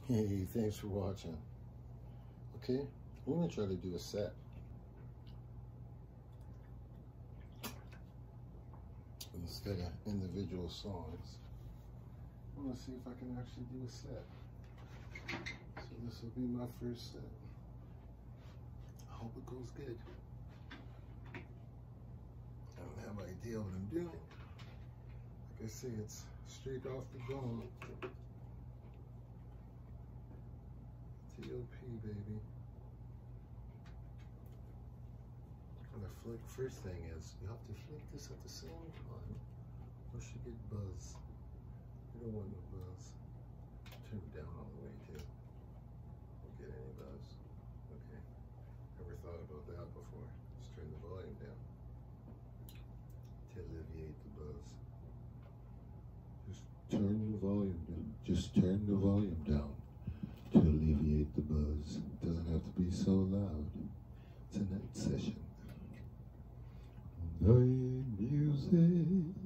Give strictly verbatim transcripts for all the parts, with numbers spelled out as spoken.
Hey, thanks for watching. Okay, I'm gonna try to do a set instead of individual songs. I'm gonna see if I can actually do a set. So this will be my first set. I hope it goes good. I don't have an idea what I'm doing. Like I say, it's straight off the dome. T O P, baby. And the flick, first thing is, you have to flick this at the same time, or she get buzz. You don't want no buzz. Turn it down all the way too. Don't get any buzz. Okay. Never thought about that before. Just turn the volume down to alleviate the buzz. Just turn the volume down. Just turn the volume down to alleviate the buzz. It doesn't have to be so loud. It's a night session. Night music,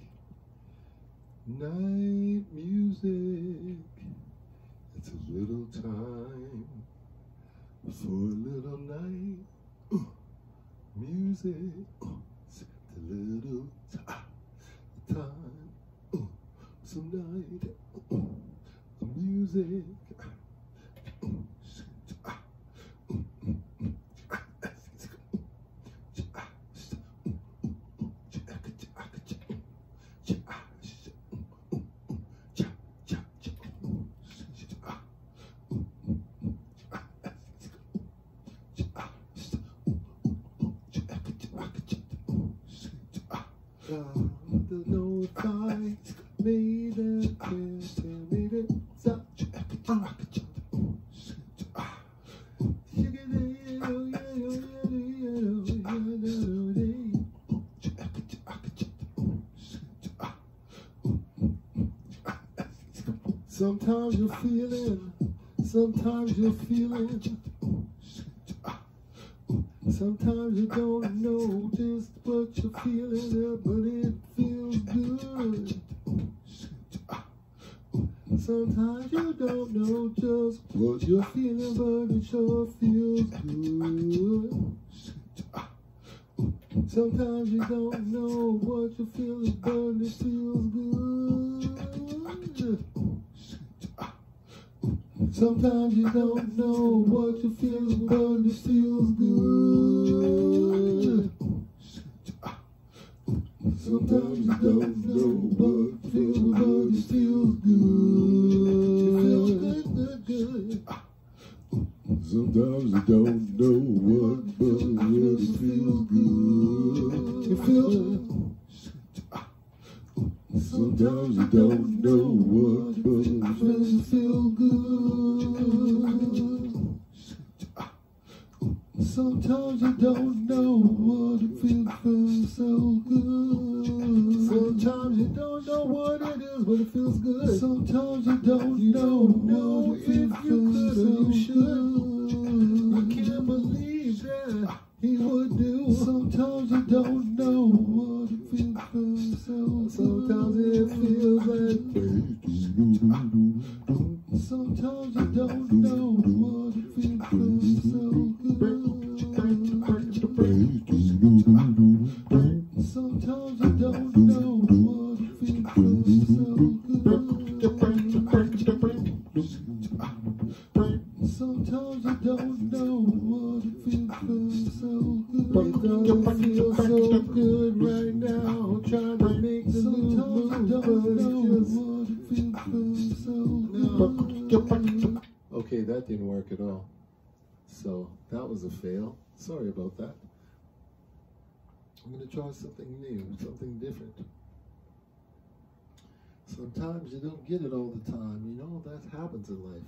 night music. It's a little time for a little night uh, music. Uh, it's a little time, uh, some night uh, music. I don't know if I made it, made it, stop. Sometimes you're feeling, sometimes you're feeling. Sometimes you don't know just what you're feeling, but it feels good. Sometimes you don't know just what you're feeling, but it sure feels good. Sometimes you don't know what you're feeling, but it feels good. Sometimes you don't know what you feel, but it feels good. Sometimes you don't know what you feel, but it feels good. It feels good, good, good. Sometimes you don't know what, but it feels good. It feels good. Sometimes you don't know what, but it feels good. Sometimes you don't know what it feels, feels so good. Sometimes you don't know what it is, but it feels good. Sometimes you don't you know, don't know if you could or you should. You can't believe that he would do. Sometimes you don't know what it feels, feels so. Sometimes it feels like. Sometimes you don't know what it feels, feels so good. Sometimes you don't know what it feels, feels so good. Sometimes you don't know what it feels, feels so good. It doesn't feel so good right now. Trying to make the move, but don't know what it feels, feels so good. Okay, that didn't work at all. So that was a fail. Sorry about that. I'm going to try something new, something different. Sometimes you don't get it all the time, you know, that happens in life.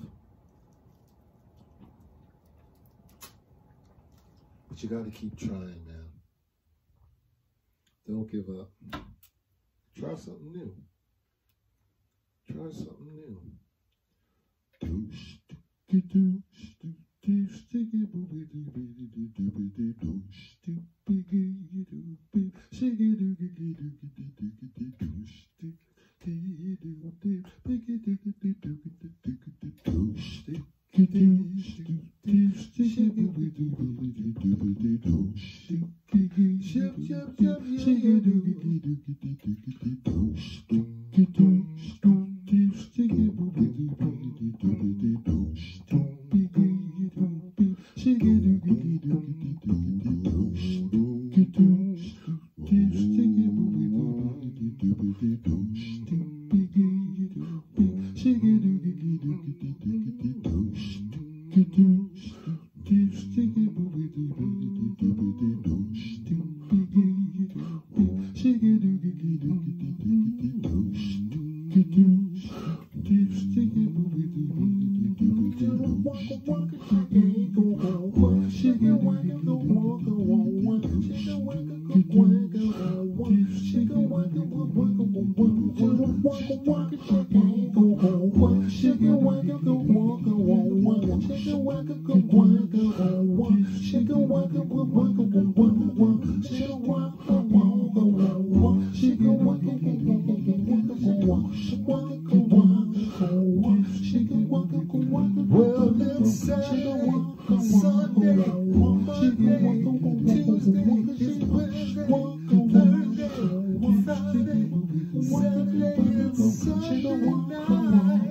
But you got to keep trying, man. Don't give up. Try something new. Try something new. Do sticky do sticky sticky booby dooby dooby doo sticky dooby sticky dooby dooby doo sticky dooby sticky dooby doo Well, it's Saturday, Sunday, Monday, Tuesday, it's Wednesday, Thursday, Friday, Saturday, and Sunday night.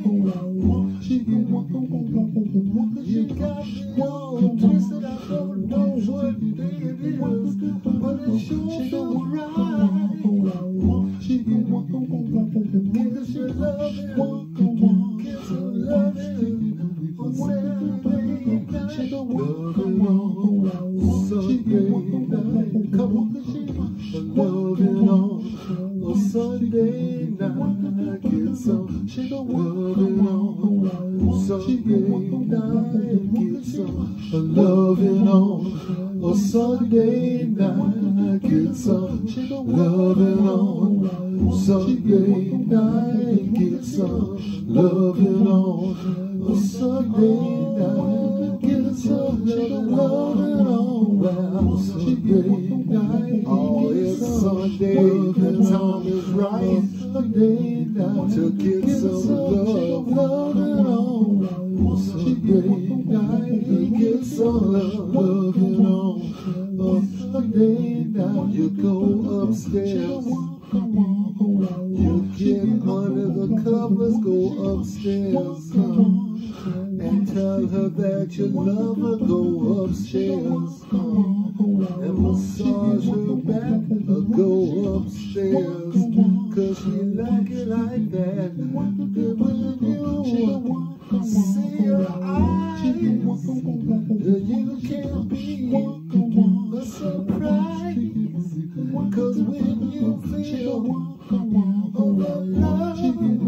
You got me all twisted, I don't know what day it is, but it sure feels right. Give your loving, give your loving on Saturday night. Loving on Sunday night. Come on, loving on Sunday night. Get some loving on Sunday night. Get some loving on Sunday night. Get some loving on Sunday night. Get some loving on Sunday night. Get some loving on Sunday night. Oh, it's Sunday, the time is right Sunday night to get some love, loving on Sunday night. Get some loving on Sunday night. You go upstairs, you get under the covers, go upstairs, uh, and tell her that you love her. Go upstairs uh, and massage her back, or go upstairs, cause she like it like that. And when you see her eyes, you can't be a surprise, cause when you feel all the love,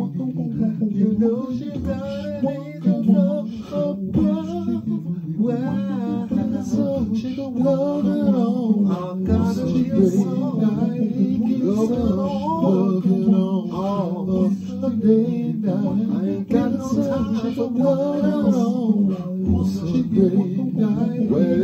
you know you got an angel from above. Wow, so loving on, I gotta be a song, loving on, on Sunday night. I ain't got no time for loving on Sunday night. Well,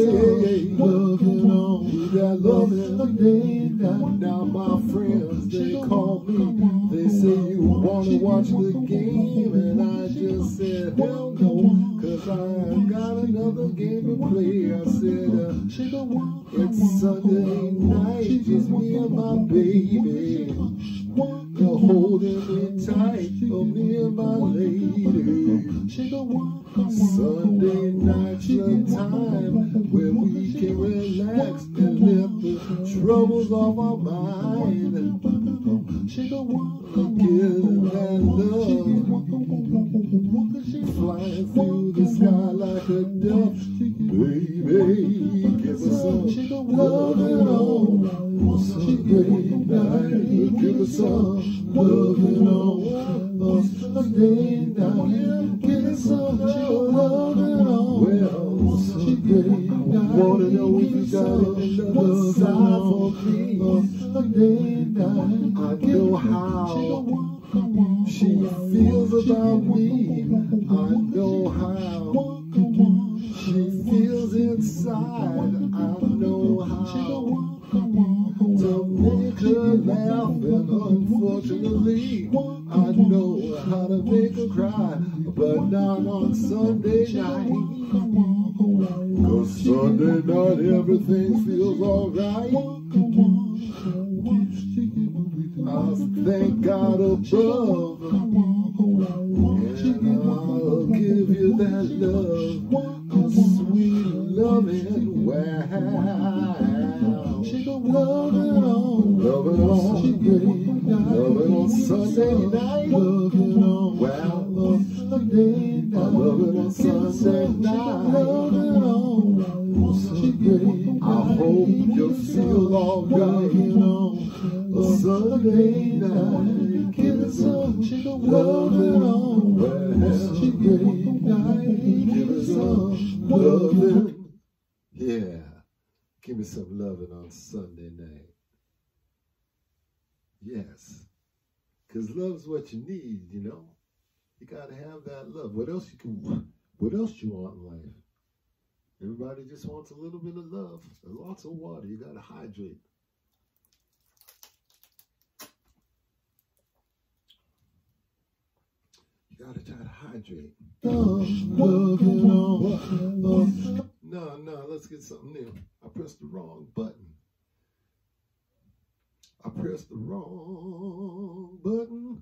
loving on, you got loving Sunday night. Now my friends, they call me, they say you wanna watch the game, and I just said hell no, cause I got another game to play. I said uh, it's Sunday night, just me and my baby, they're holding me tight, oh me and my lady. Sunday night's the time where we can relax and lift the troubles off our mind. Give that love, flying through the sky like a dove. Baby, give us some loving on Sunday night. Give us some loving on Sunday night. Give us some loving on Sunday night. Wanna know if you got another side for me Sunday night. I know how she feels about me. I know how she feels inside. I know how to make her laugh, and unfortunately I know how to make her cry. But now on Sunday night. Cause Sunday night everything feels alright. I thank God above, and I'll give you that love, sweet loving wow. Love it on, love it on, love it on Sunday night. Love it on, wow, Sunday night. I love it on Sunday night. Love it on Sunday. I hope you feel alright on a Sunday night. Give it some love it on Sunday night. Give it some loving, yeah. Give me some loving on Sunday night. Yes. Because love's what you need, you know. You got to have that love. What else you can, what else you want in life? Everybody just wants a little bit of love. Lots of water. You got to hydrate. You got to try to hydrate. Oh, no, no, let's get something new. I pressed the wrong button. I pressed the wrong button.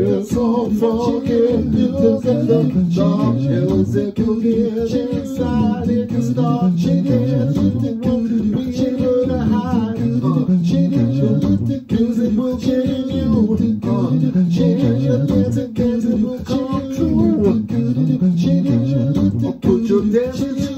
Music, music,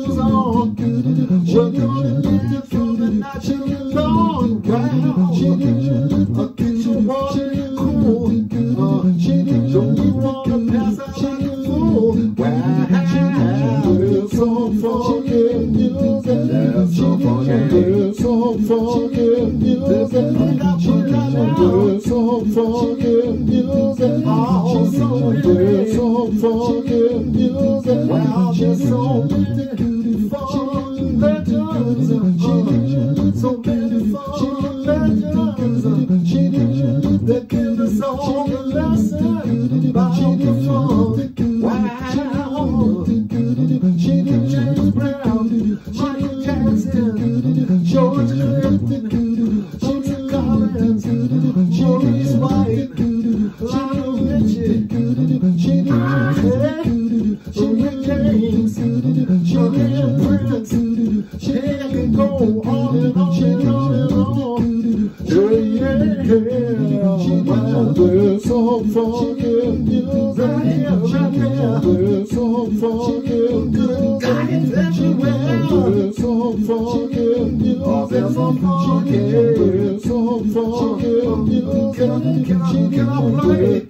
shoes on. We're gonna dance from the night till the long ground. I'll get your water cool. Uh, don't you wanna pass out like a fool? Wow, there's some funky music. There's some funky, there's some funky music. There's some funky music. Oh, so there's some funky music. Wow, there's so many fun legends. Uh, so many fun legends. They give us all a lesson about the fun. Wow. James Brown, Michael Jackson, George Clinton, Jimmy Collins, Maurice White, Lionel Richie, Jimmy James, Johnny and Prince. Hey, I can go on and on and on and on. Yeah, yeah, wow. There's some funky music right here, right there. There's some funky music. There's some funky music. There's some funky. There's some funky music. Can I, can I, can I play?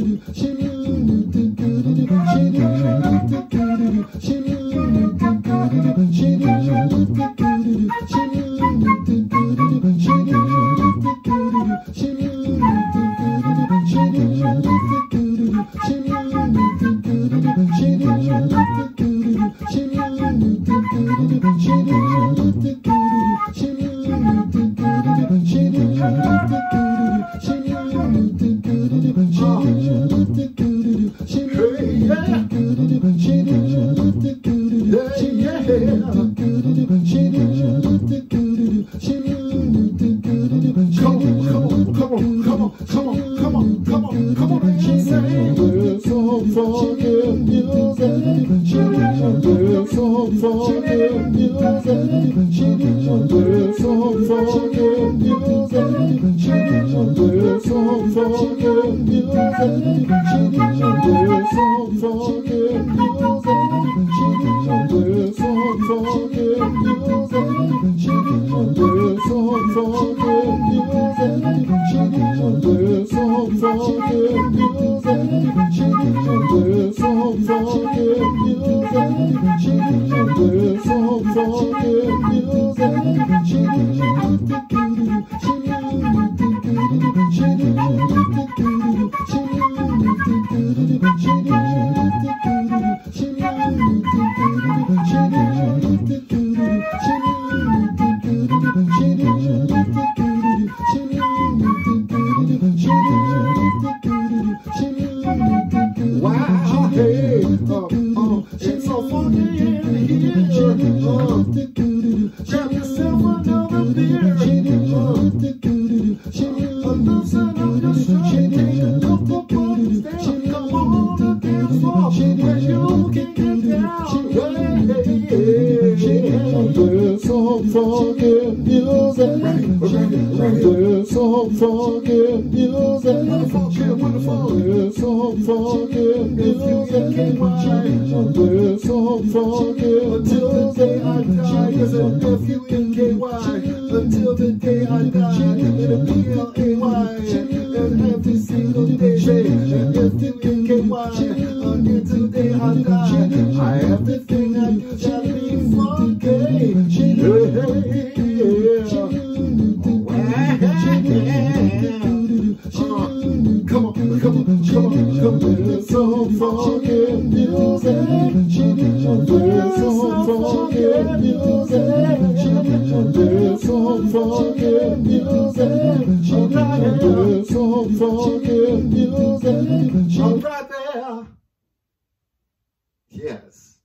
Yes.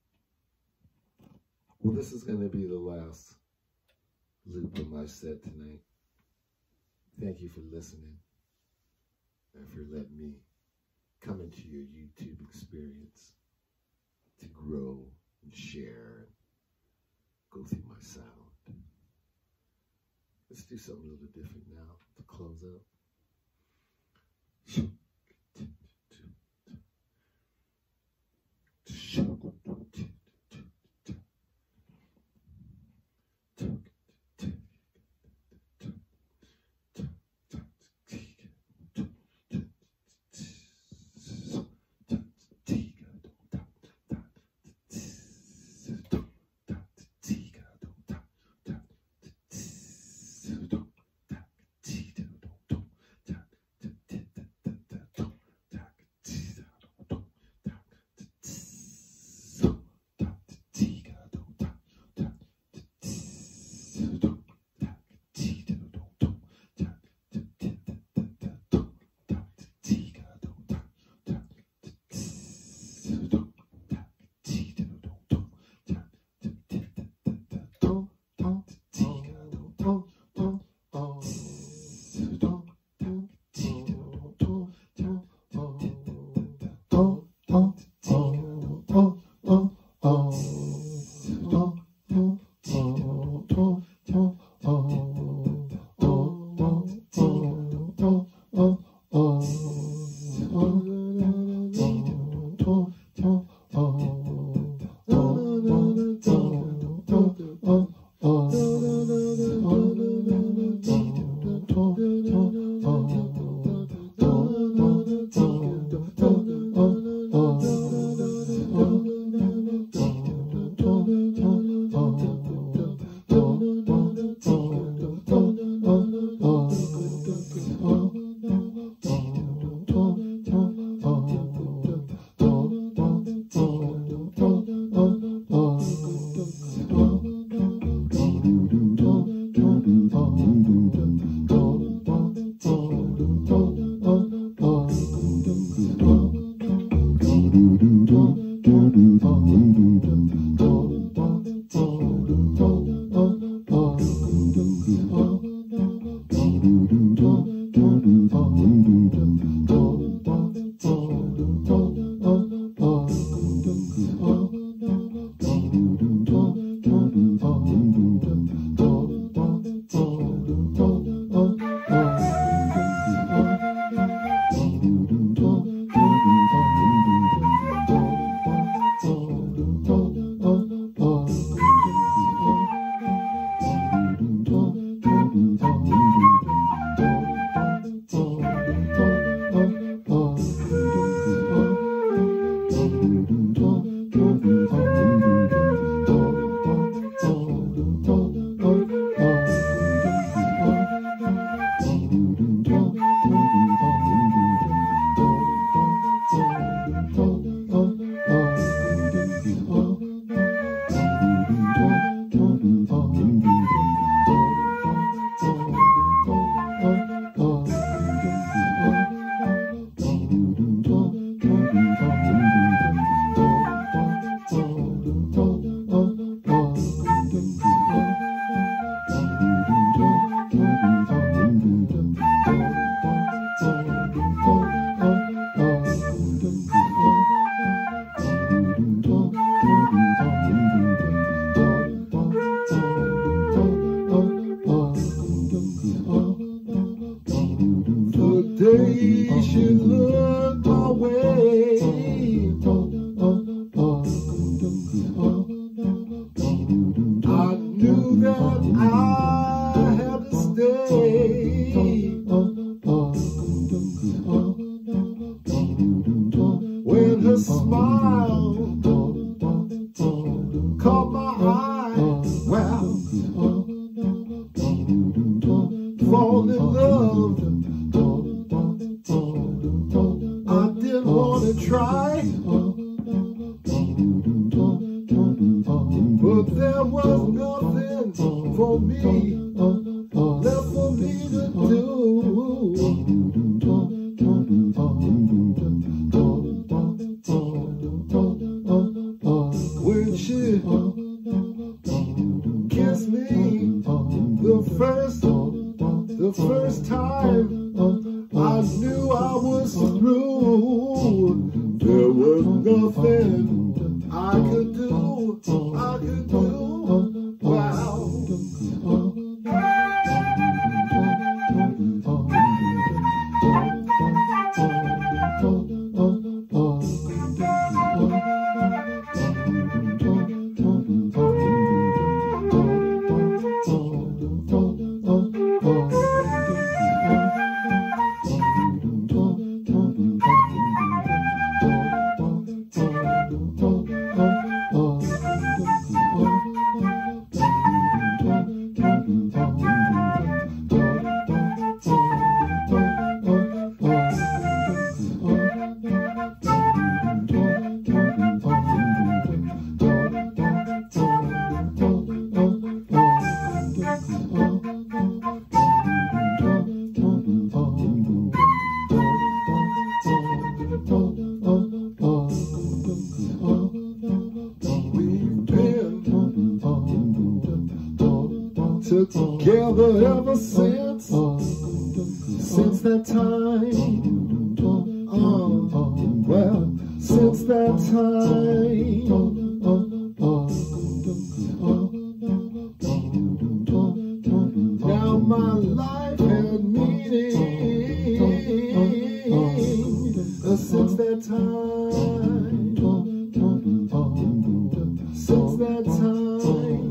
Well, this is going to be the last loop of my set tonight. Thank you for listening and for letting me come into your YouTube experience to grow and share and go through my sound. Let's do something a little different now to close up. Today should look my way. I knew that I had to stay. When her smile caught my eye, well, fall in love. I didn't want to try, but there was nothing for me left for me to do. When she kissed me the first, the first time, I knew I was through. There was nothing I could do, I could do. Wow. together ever since, since that time. Oh, well, since that time. Now my life had meaning since that time. Since that time.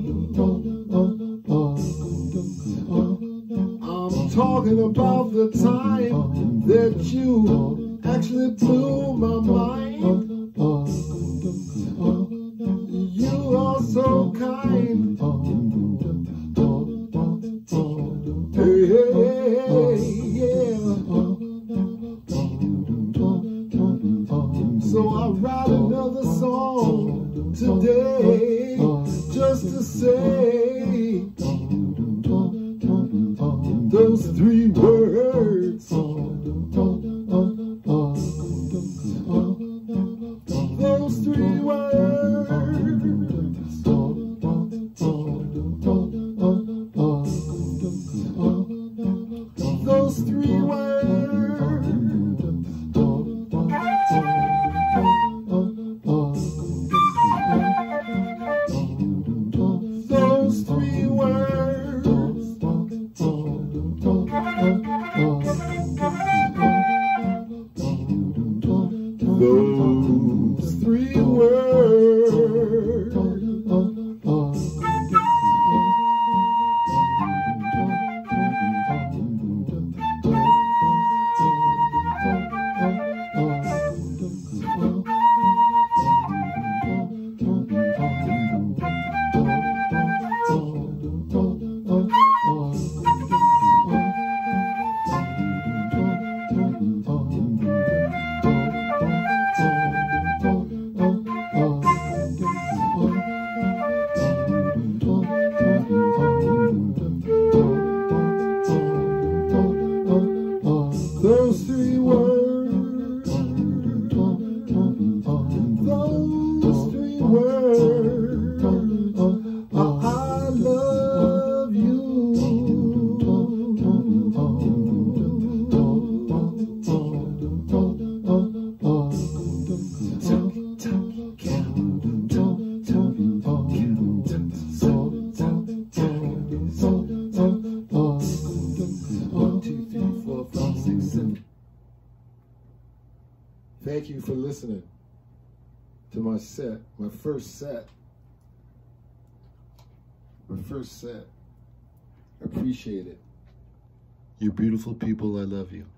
I'm talking about the time that you actually blew my mind. You are so kind. Hey, hey, hey, yeah. So I write another song today just to say those three words. Those three words. Those three words. Those three words. Those three words. Those three words. Those three words. I love you. One, two, three, four, five, six, seven. Thank you for listening to my set, my first set. My first set. Appreciate it. You beautiful people, I love you.